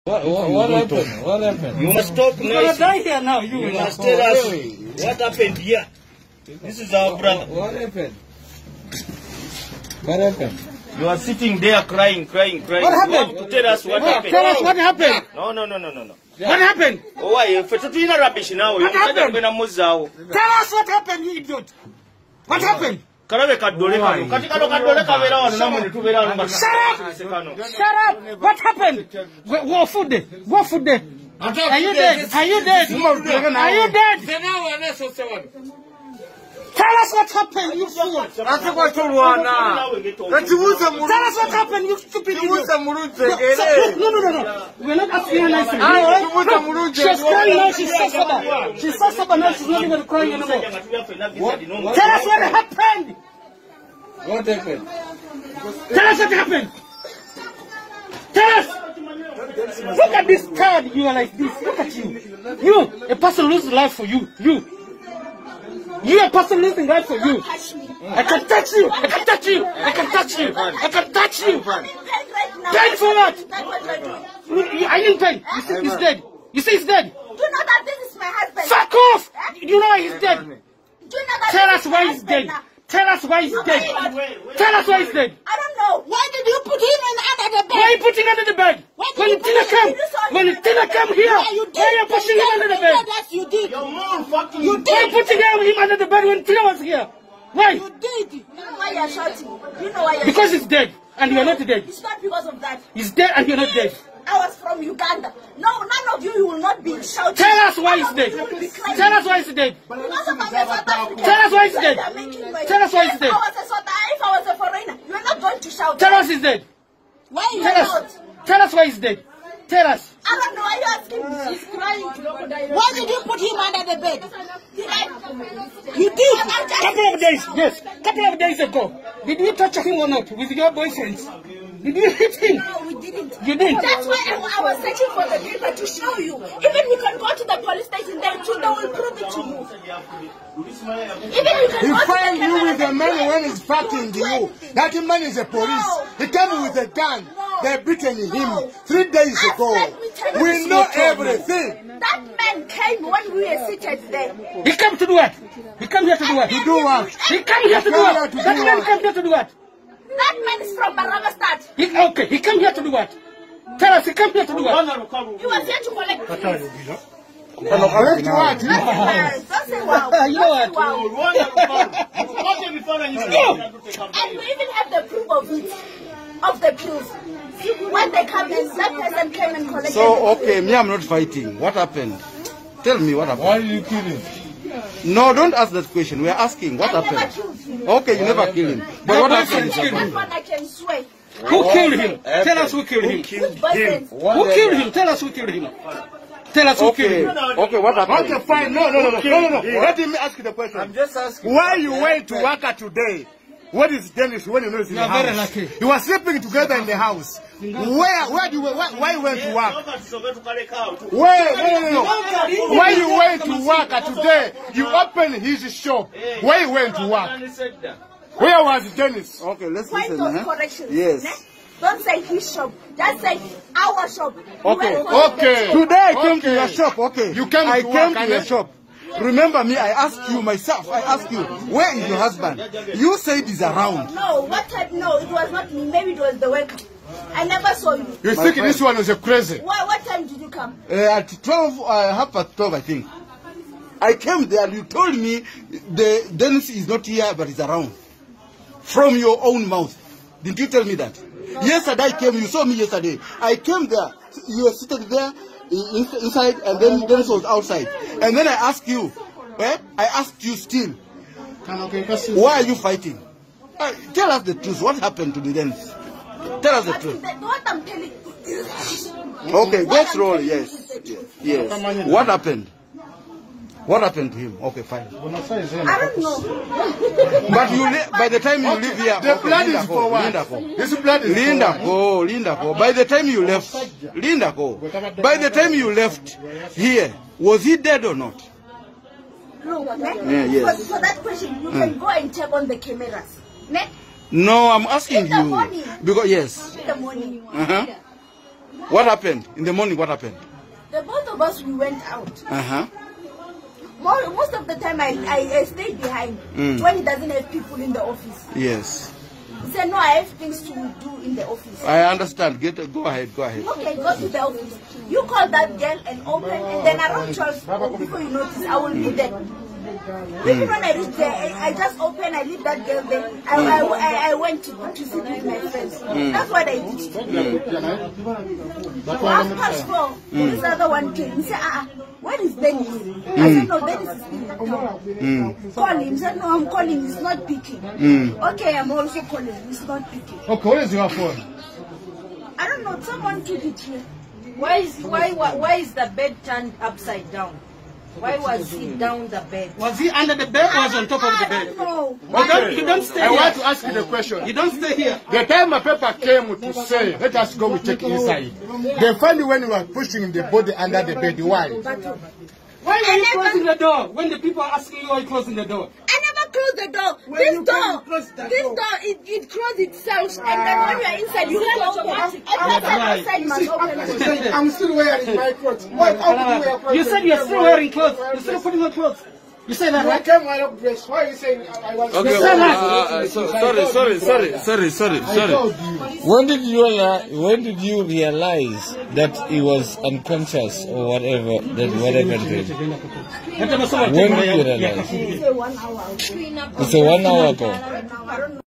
What happened? What happened? You must stop You're gonna noise. die here now. You You will. must tell us what happened here. This is our brother. What happened? What happened? You are sitting there crying. What You happened? have to tell us what happened. Tell us what happened. No. What happened? Oh, why? If it's not rubbish now, you What happened? can't muzao. Tell us what happened, you idiot. What happened? Karabe kadole kano. Kati kano kadole kabera wano namu ni tubera wano. Shut up! What happened? What food there? What food there? Are you dead? Are you dead? Are you dead? Tell us what happened, you fool! Tell us what happened, you stupid idiot! No. We're not asking her nicely. She's crying now, she's so sober. She's so sober now, she's not even crying anymore. Tell us what happened! What happened? Tell us what happened! Tell us! Look at this card, you are like this. Look at you. You, a person losing life for you. You a person losing life for you. I can touch you. I can touch you. I can touch you. I can touch you. Pain for what? Are you in pain? You say he's dead. You say he's dead. Do you know that this is my husband? Fuck off! You know why he's dead? Do you know that Tell this us is why my he's husband dead. now? Tell us why he's dead. Tell us why he's dead. I don't know. Why did you put him under the bed? Why are you putting under the bed? When Tina come here, why are you pushing him under the bed? Yes, you did. Why are you putting him under the bed when Tina was here? Why? You did. You know why you're shouting? You know why you're Because he's dead and you're not dead. It's not because of that. He's dead and you're not dead. I was from Uganda. No, none of you will not be shouting. Tell us why he's dead. Tell us why he's dead. Because of us, South African. Tell us why he's dead. You're making noise. Tell us why he's dead. If I was a foreigner, you're not going to shout. Tell us he's dead. Why you Tell not? us. Tell us why he's dead. Tell us. I don't know why you're asking me. She's crying. Why did you put him under the bed? You did. Couple of days, yes. Couple of days ago. Did you touch him or not with your boyfriends? Did you hit him? No, we didn't. You didn't? That's why I was searching for the paper to show you. Even we can go to the police station there too, they will prove it to you. Even we can He go to find the you camera with the and money when prove he's fighting it. you. That man is a police. He came with a gun. They beaten him 3 days ago. We know everything. That man came when we were seated there. He came to do what? He came here to do what? To do what? He came here to do what? That man came here to do what? That man is from Baramastad. Okay, he came here to do what? Tell us, he came here to do what? He was here to collect fees. Don't say wow. You know what? Wow. And we even have the proof of it. Of the pills. When they come in, that person came and collected. So, okay, me, I'm not fighting. What happened? Tell me what happened. Why did you kill him? No, don't ask that question. We are asking what I never happened. killed him. Okay, you never killed him. But what happened? That one I can swear. Who killed him? Tell us who killed him. Whose boyfriend? Who killed him? Tell us who killed him. Tell us who killed Okay, him. okay, what happened? Okay, fine. No. Let me ask you the question. I'm just asking. Why you went to work today? What is Dennis when you know he's in the You are very house? lucky. You were sleeping together in the house. Why you went to work? No. Why you went to work today? You opened his shop. Why you went to work? Where was Dennis? Okay, let's Point listen. those corrections. Yes. Ne? Don't say his shop. Just say our shop. Okay, You went for the shop. Today I came to your shop, okay. You came I to came work, to your and shop. Remember me, I asked you myself, I asked you, where is your husband? You said he's around. No, what time? No, it was not me. Maybe it was the worker. I never saw you. You think this one is a crazy? What time did you come? At 12, half past 12, I think. I came there, you told me the Dennis is not here, but he's around. From your own mouth. Didn't you tell me that? Yesterday I came, you saw me yesterday. I came there, you were seated there, inside, and then Dennis was outside. And then I asked you, I asked you still, why are you fighting? Tell us the truth. What happened to the Dennis? Tell us the truth. What I'm telling you. Okay, go slowly. Yes. What happened? What happened to him? Okay, fine. I don't know. But you, by the time you leave here, The okay, blood Linda, is go, for what? Linda, go. This blood is Linda, for what? go. By the time you left, Linda, go. By the time you left here, was he dead or not? Look, yes. For that question, you can go and check on the cameras. Ne? No, I'm asking In the you. morning. Because, yes. In the morning. What happened? In the morning, what happened? The both of us, we went out. Uh-huh. Most of the time, I stayed behind when he doesn't have people in the office. Yes. He said, no, I have things to do in the office. I understand. Go ahead. Okay, go to the office. You call that girl and open, and then around 12, before you notice, I will be there. Even when I reach there, I just open, I leave that girl there. I went to sit with my friends. That's what I did. So after 4, this other one came. He said, where is Dennis? I said, no, Dennis is in the town. Call him. He said, no, I'm calling. He's not picking. Okay, I'm also calling. He's not picking. Okay, what is your phone? I don't know. Someone took it here. Why is the bed turned upside down? Why was he down the bed? Was he under the bed or was on top of the bed? No. You don't stay I here. want to ask you the question. You don't stay here. The time my paper came to say, let us go, we check inside. They found you when you were pushing the body under the bed. Why? Why are you closing the door when the people are asking you why you closing the door? I never closed the door. This door, it closed itself, and then when you are inside, you can open. Outside must open. I'm still wearing my clothes. Why? How do you wear clothes? You said you're still wearing clothes. You're still putting on clothes. You say that, I right? came while up dressed. Why are you saying I was Sorry. When did you realize that he was unconscious or whatever? When did you realize? It's a 1 hour ago.